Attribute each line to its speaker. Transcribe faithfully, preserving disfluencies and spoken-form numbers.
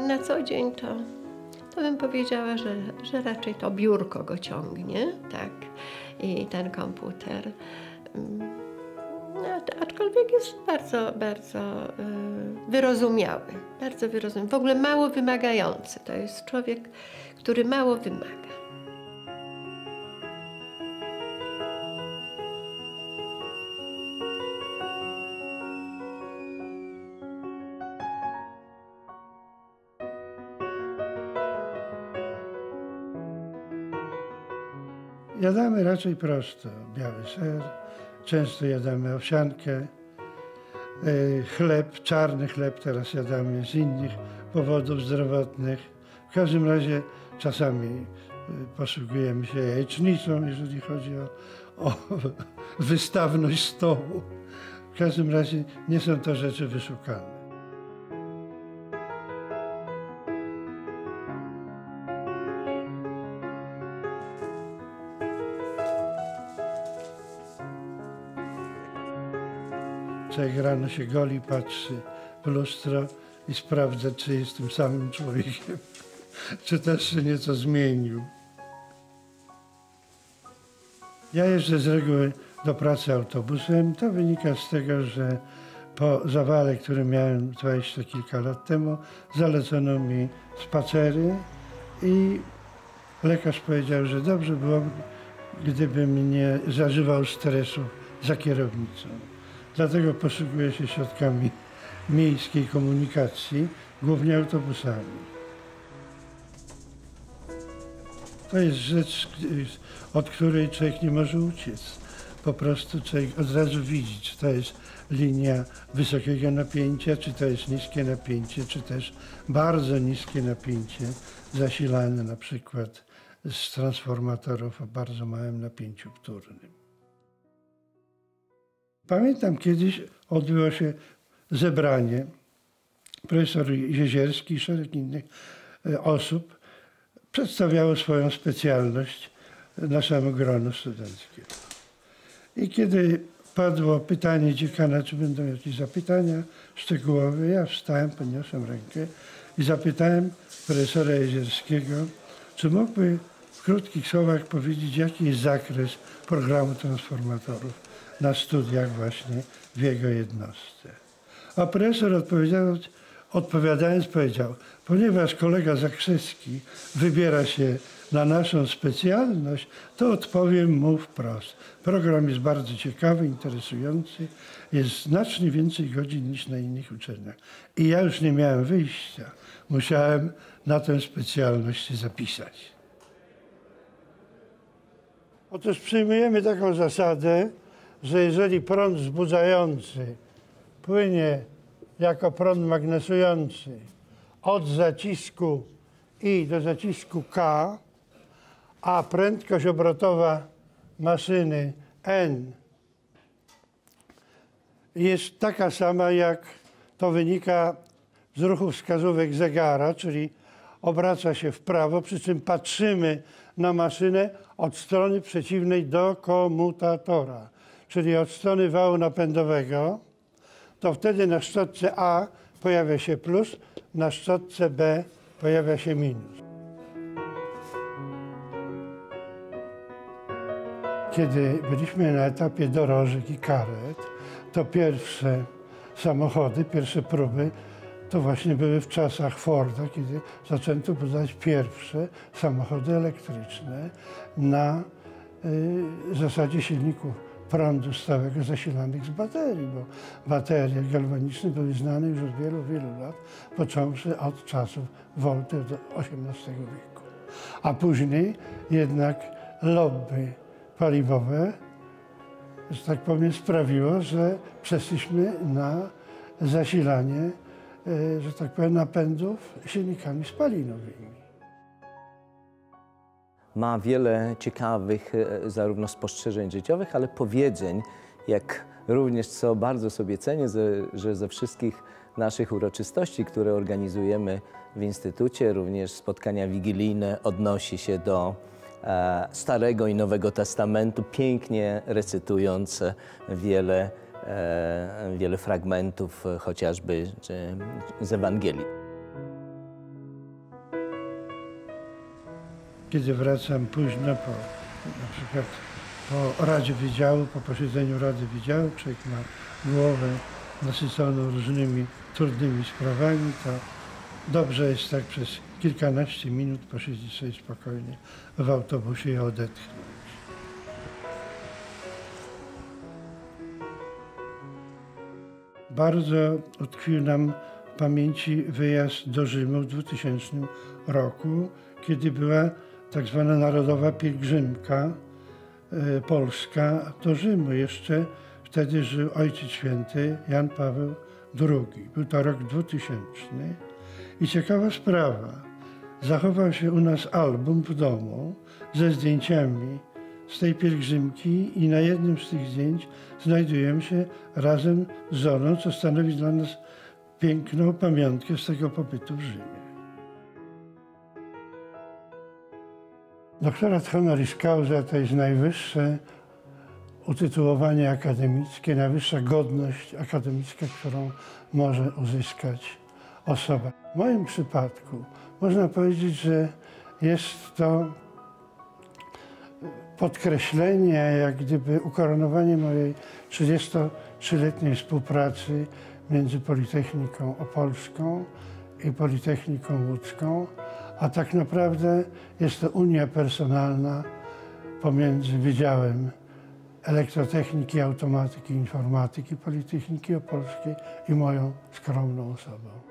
Speaker 1: na co dzień to, to bym powiedziała, że, że raczej to biurko go ciągnie, tak, i ten komputer. No, aczkolwiek jest bardzo, bardzo y, wyrozumiały, bardzo wyrozumiały, w ogóle mało wymagający. To jest człowiek, który mało wymaga.
Speaker 2: Jadamy raczej prosto, biały ser, często jadamy owsiankę, chleb, czarny chleb teraz jadamy z innych powodów zdrowotnych. W każdym razie czasami posługujemy się jajecznicą, jeżeli chodzi o, o wystawność stołu. W każdym razie nie są to rzeczy wyszukane. Człowiek rano się goli, patrzy w lustro i sprawdza, czy jest tym samym człowiekiem, czy też się nieco zmienił. Ja jeżdżę z reguły do pracy autobusem. To wynika z tego, że po zawale, który miałem dwadzieścia kilka lat temu, zalecono mi spacery i lekarz powiedział, że dobrze było, gdybym nie zażywał stresu za kierownicą. Dlatego posługuję się środkami miejskiej komunikacji, głównie autobusami. To jest rzecz, od której człowiek nie może uciec. Po prostu człowiek od razu widzi, czy to jest linia wysokiego napięcia, czy to jest niskie napięcie, czy też bardzo niskie napięcie zasilane na przykład z transformatorów o bardzo małym napięciu wtórnym. Pamiętam, kiedyś odbyło się zebranie. Profesor Jezierski i szereg innych osób przedstawiało swoją specjalność naszemu gronu studenckiemu. I kiedy padło pytanie dziekana, czy będą jakieś zapytania szczegółowe, ja wstałem, podniosłem rękę i zapytałem profesora Jezierskiego, czy mógłby w krótkich słowach powiedzieć, jaki jest zakres programu transformatorów na studiach właśnie w jego jednostce. A profesor odpowiedział, odpowiadając powiedział, ponieważ kolega Zakrzewski wybiera się na naszą specjalność, to odpowiem mu wprost. Program jest bardzo ciekawy, interesujący, jest znacznie więcej godzin niż na innych uczelniach. I ja już nie miałem wyjścia, musiałem na tę specjalność się zapisać. Otóż przyjmujemy taką zasadę, że jeżeli prąd wzbudzający płynie jako prąd magnesujący od zacisku I do zacisku K, a prędkość obrotowa maszyny N jest taka sama, jak to wynika z ruchu wskazówek zegara, czyli obraca się w prawo, przy czym patrzymy na maszynę od strony przeciwnej do komutatora, czyli od strony wału napędowego, to wtedy na szczotce A pojawia się plus, na szczotce B pojawia się minus. Kiedy byliśmy na etapie dorożek i karet, to pierwsze samochody, pierwsze próby to właśnie były w czasach Forda, kiedy zaczęto budować pierwsze samochody elektryczne na y, zasadzie silników prądu stałego zasilanych z baterii, bo baterie galwaniczne były znane już od wielu, wielu lat, począwszy od czasów Volty do osiemnastego wieku. A później jednak lobby paliwowe, że tak powiem, sprawiło, że przeszliśmy na zasilanie, że tak powiem, napędów silnikami spalinowymi.
Speaker 3: Ma wiele ciekawych zarówno spostrzeżeń życiowych, ale powiedzeń, jak również, co bardzo sobie cenię, że ze wszystkich naszych uroczystości, które organizujemy w Instytucie, również spotkania wigilijne, odnosi się do e, Starego i Nowego Testamentu, pięknie recytując wiele, e, wiele fragmentów chociażby z Ewangelii.
Speaker 2: kiedy wracam późno, po, na przykład po Radzie Wydziału, po posiedzeniu Rady Wydziału, człowiek ma głowę nasyconą różnymi trudnymi sprawami, to dobrze jest tak przez kilkanaście minut posiedzieć sobie spokojnie w autobusie i odetchnąć. Bardzo utkwił nam w pamięci wyjazd do Rzymu w dwutysięcznym roku, kiedy była tak zwana narodowa pielgrzymka y, polska do Rzymu. Jeszcze wtedy żył Ojciec Święty Jan Paweł drugi. Był to rok dwutysięczny. I ciekawa sprawa, zachował się u nas album w domu ze zdjęciami z tej pielgrzymki i na jednym z tych zdjęć znajdujemy się razem z żoną, co stanowi dla nas piękną pamiątkę z tego pobytu w Rzymie. Doktorat honoris causa to jest najwyższe utytułowanie akademickie, najwyższa godność akademicka, którą może uzyskać osoba. W moim przypadku można powiedzieć, że jest to podkreślenie, jak gdyby ukoronowanie mojej trzydziestotrzyletniej współpracy między Politechniką Opolską i Politechniką Łódzką, a tak naprawdę jest to unia personalna pomiędzy Wydziałem Elektrotechniki, Automatyki i Informatyki Politechniki Opolskiej i moją skromną osobą.